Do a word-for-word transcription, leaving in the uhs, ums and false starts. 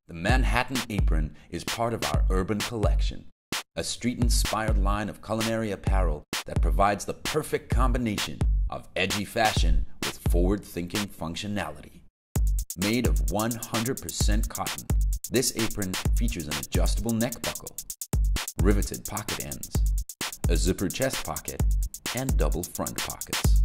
The Manhattan Apron is part of our Urban Collection, a street-inspired line of culinary apparel that provides the perfect combination of edgy fashion with forward-thinking functionality. Made of one hundred percent cotton, this apron features an adjustable neck buckle, riveted pocket ends, a zippered chest pocket, and double front pockets.